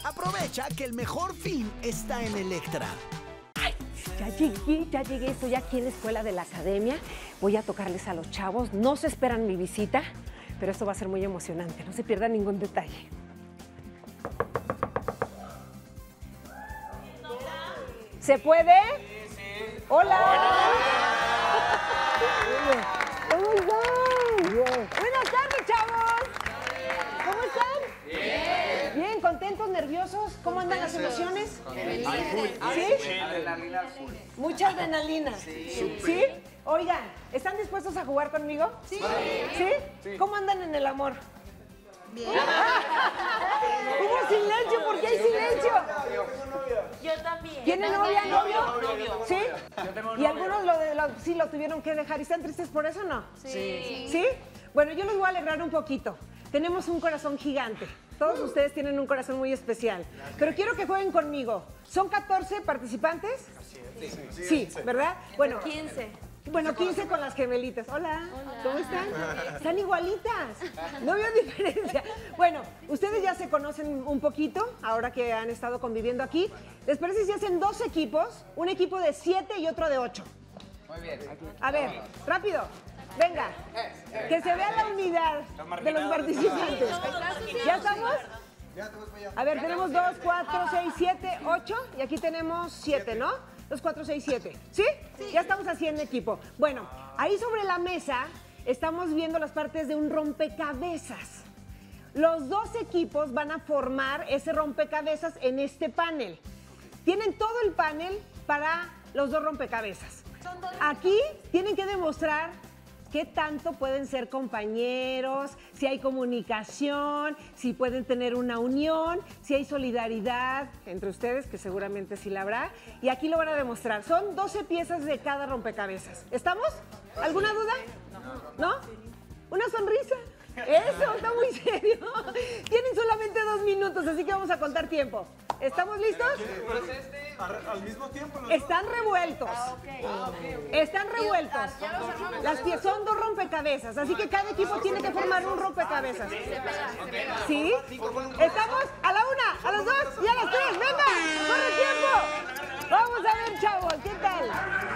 Aprovecha que el mejor fin está en Electra. Ya llegué, estoy aquí en la escuela de la academia. Voy a tocarles a los chavos. No se esperan mi visita, pero esto va a ser muy emocionante. No se pierdan ningún detalle. ¿Se puede? Sí. ¡Hola! ¿Cómo están? Buenas tardes, chavos. ¿Cómo están? Bien. Bien, contentos, nerviosos. ¿Cómo andan las emociones? ¿Sí? Adrenalina full. Mucha adrenalina. Sí. Oigan, ¿están dispuestos a jugar conmigo? Sí. ¿Sí? ¿Cómo andan en el amor? Bien. Hubo silencio, ¿por qué hay silencio? Yo también. ¿Tienen novia, novio? ¿Sí? Yo tengo ¿Y algunos sí lo tuvieron que dejar? ¿Y están tristes por eso o no? Sí. ¿Sí? Bueno, yo los voy a alegrar un poquito. Tenemos un corazón gigante. Todos ustedes tienen un corazón muy especial. Pero quiero que jueguen conmigo. ¿Son 14 participantes? Sí, ¿verdad? Bueno, 15. Bueno, 15 con las gemelitas. Hola. ¿Cómo están? Están igualitas. No veo diferencia. Bueno, ustedes ya se conocen un poquito, ahora que han estado conviviendo aquí. ¿Les parece si hacen dos equipos? Un equipo de 7 y otro de 8. Muy bien. A ver, rápido. Venga. Que se vea la unidad de los participantes. ¿Ya estamos? A ver, tenemos 2, 4, 6, 7, 8 y aquí tenemos 7, ¿no? 2, 4, 6, 7. ¿Sí? Ya estamos así en equipo. Bueno, ahí sobre la mesa estamos viendo las partes de un rompecabezas. Los dos equipos van a formar ese rompecabezas en este panel. Tienen todo el panel para los dos rompecabezas. Aquí tienen que demostrar qué tanto pueden ser compañeros, si hay comunicación, si pueden tener una unión, si hay solidaridad entre ustedes, que seguramente sí la habrá. Y aquí lo van a demostrar. Son 12 piezas de cada rompecabezas. ¿Estamos? ¿Alguna duda? ¿No? ¿Una sonrisa? Eso, está muy serio. Tienen solamente 2 minutos, así que vamos a contar tiempo. ¿Estamos listos? Al mismo tiempo. Están revueltos. Están revueltos. Las piezas son 2 rompecabezas, así que cada equipo tiene que formar un rompecabezas. ¿Sí? ¿Estamos? A la 1, a las 2 y a las 3. ¡Venga! ¡Corre tiempo! Vamos a ver, chavos, ¿qué tal?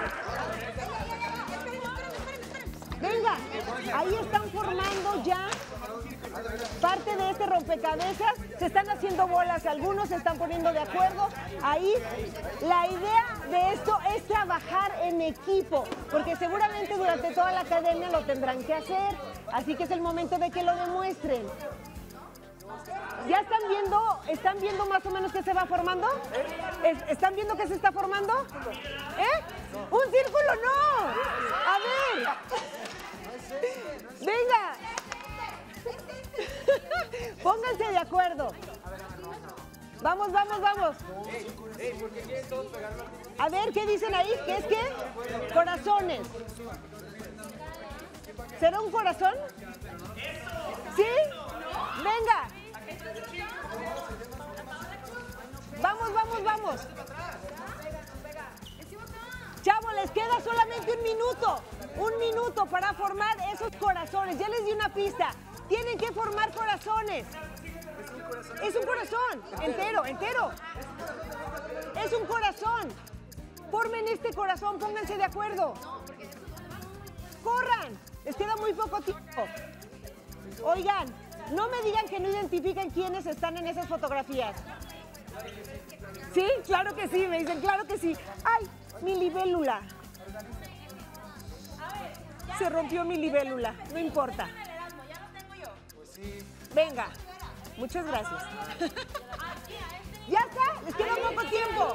Venga, ahí están formando ya parte de este rompecabezas. Se están haciendo bolas, algunos se están poniendo de acuerdo. Ahí, la idea de esto es trabajar en equipo, porque seguramente durante toda la academia lo tendrán que hacer. Así que es el momento de que lo demuestren. ¿Ya están viendo más o menos qué se va formando? ¿Están viendo qué se está formando? ¡Un círculo no! A ver. Venga. Pónganse de acuerdo. Vamos. A ver, ¿qué dicen ahí? ¿Qué es qué? Corazones. ¿Será un corazón? ¿Sí? Venga. Vamos. Chavos, les queda solamente 1 minuto. 1 minuto para formar esos corazones. Ya les di una pista. Tienen que formar corazones. Es un corazón. Entero. Es un corazón. Formen este corazón, pónganse de acuerdo. Corran. Les queda muy poco tiempo. Oigan, no me digan que no identifican quiénes están en esas fotografías. ¿Sí? Claro que sí, me dicen, claro que sí. ¡Ay! Mi libélula. Se rompió mi libélula, no importa. Venga, muchas gracias. ¿Ya está? Les queda poco tiempo.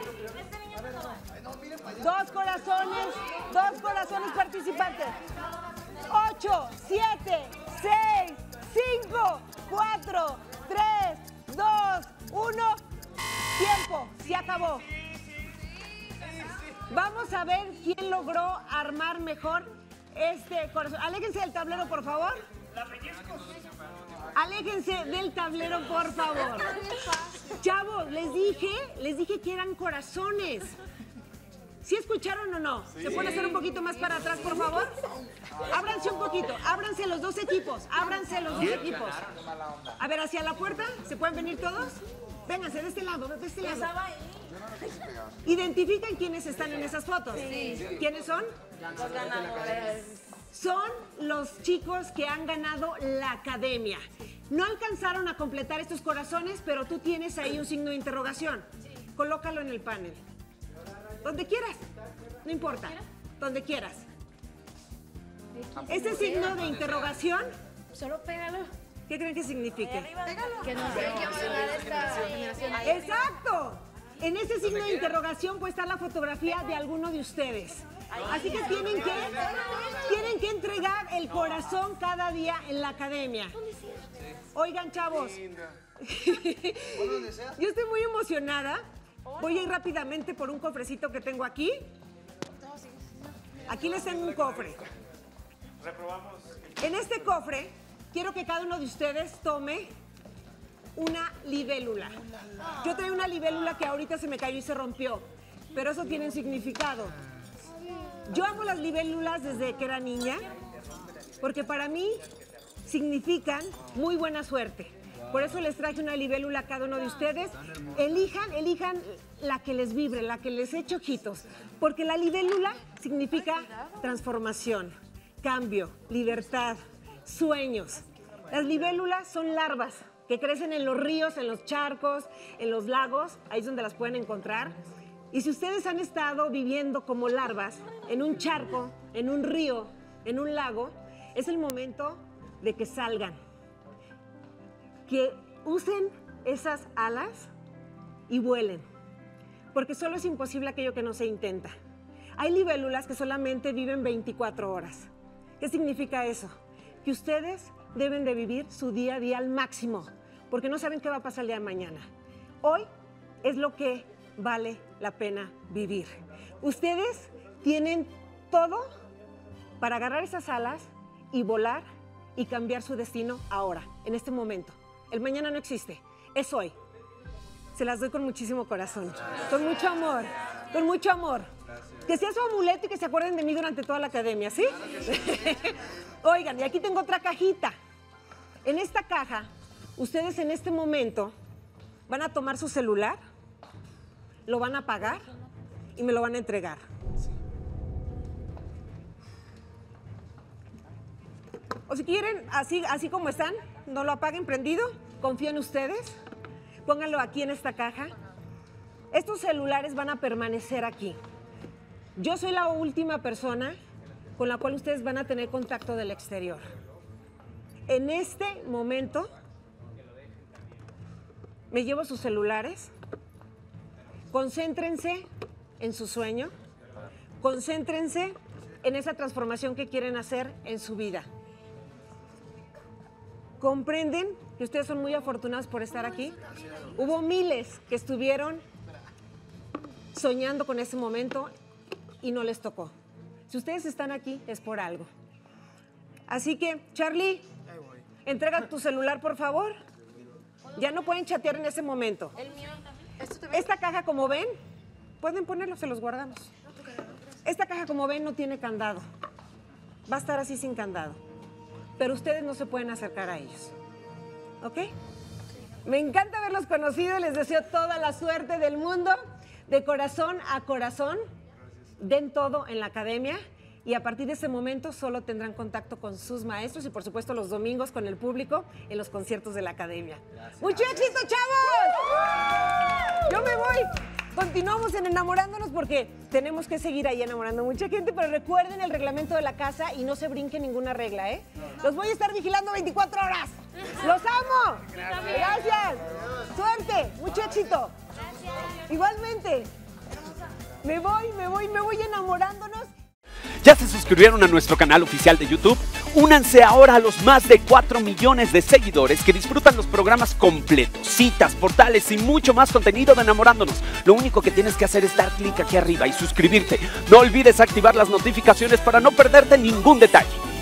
2 corazones participantes. 8, 7, 6, 5, 4, 3, 2, 1. Tiempo, se acabó. Vamos a ver quién logró armar mejor este corazón. Aléjense del tablero, por favor. Aléjense del tablero, por favor. Chavos, les dije que eran corazones. ¿Sí escucharon o no? ¿Se puede hacer un poquito más para atrás, por favor? Ábranse un poquito, ábranse los dos equipos, A ver, hacia la puerta, ¿se pueden venir todos? Vénganse, de este lado, de este lado. Estaba ahí. ¿Identifican quiénes están en esas fotos? Sí. ¿Quiénes son? Los ganadores. Son los chicos que han ganado la academia. No alcanzaron a completar estos corazones, pero tú tienes ahí un signo de interrogación. Colócalo en el panel. Donde quieras. No importa. Donde quieras. Ese signo de interrogación, Solo pégalo. ¿qué creen que significa? Que no sé qué va a esta generación. ¡Exacto! En ese signo de interrogación puede estar la fotografía de alguno de ustedes. Así que tienen que entregar el corazón cada día en la academia. Oigan, chavos. Yo estoy muy emocionada. Voy a ir rápidamente por un cofrecito que tengo aquí. Aquí les tengo un cofre. En este cofre, quiero que cada uno de ustedes tome una libélula. Yo traigo una libélula que ahorita se me cayó y se rompió, pero eso tiene un significado. Yo amo las libélulas desde que era niña, porque para mí significan muy buena suerte. Por eso les traje una libélula a cada uno de ustedes. Elijan la que les vibre, la que les eche ojitos, porque la libélula significa transformación, cambio, libertad, sueños. Las libélulas son larvas que crecen en los ríos, en los charcos, en los lagos, ahí es donde las pueden encontrar. Y si ustedes han estado viviendo como larvas en un charco, en un río, en un lago, es el momento de que salgan, que usen esas alas y vuelen, porque solo es imposible aquello que no se intenta. Hay libélulas que solamente viven 24 horas. ¿Qué significa eso? Que ustedes deben de vivir su día a día al máximo, porque no saben qué va a pasar el día de mañana. Hoy es lo que vale la pena vivir. Ustedes tienen todo para agarrar esas alas y volar y cambiar su destino ahora, en este momento. El mañana no existe, es hoy. Se las doy con muchísimo corazón, con mucho amor, con mucho amor. Que sea su amuleto y que se acuerden de mí durante toda la academia, ¿sí? Oigan, y aquí tengo otra cajita. En esta caja, ustedes en este momento van a tomar su celular, lo van a apagar y me lo van a entregar. O si quieren, así como están, no lo apaguen prendido, confío en ustedes, pónganlo aquí en esta caja. Estos celulares van a permanecer aquí. Yo soy la última persona con la cual ustedes van a tener contacto del exterior. En este momento, me llevo sus celulares, concéntrense en su sueño, concéntrense en esa transformación que quieren hacer en su vida. ¿Comprenden que ustedes son muy afortunados por estar aquí? Hubo miles que estuvieron soñando con ese momento y no les tocó. Si ustedes están aquí, es por algo. Así que, Charlie, entrega tu celular, por favor. Ya no pueden chatear en ese momento. Esta caja, como ven, pueden ponerlo, se los guardamos. Esta caja, como ven, no tiene candado. Va a estar así sin candado. Pero ustedes no se pueden acercar a ellos. ¿Ok? Me encanta haberlos conocido. Les deseo toda la suerte del mundo. De corazón a corazón. Den todo en la academia. Y a partir de ese momento solo tendrán contacto con sus maestros y, por supuesto, los domingos con el público en los conciertos de la academia. Gracias. ¡Mucho éxito, chavos! Yo me voy. Continuamos en enamorándonos porque tenemos que seguir ahí enamorando a mucha gente, pero recuerden el reglamento de la casa y no se brinquen ninguna regla, ¿eh? Los voy a estar vigilando 24 horas. ¡Los amo! Gracias. Suerte, mucho éxito. Gracias. Igualmente. Me voy enamorándonos. ¿Ya se suscribieron a nuestro canal oficial de YouTube? Únanse ahora a los más de 4 millones de seguidores que disfrutan los programas completos, citas, portales y mucho más contenido de Enamorándonos. Lo único que tienes que hacer es dar clic aquí arriba y suscribirte. No olvides activar las notificaciones para no perderte ningún detalle.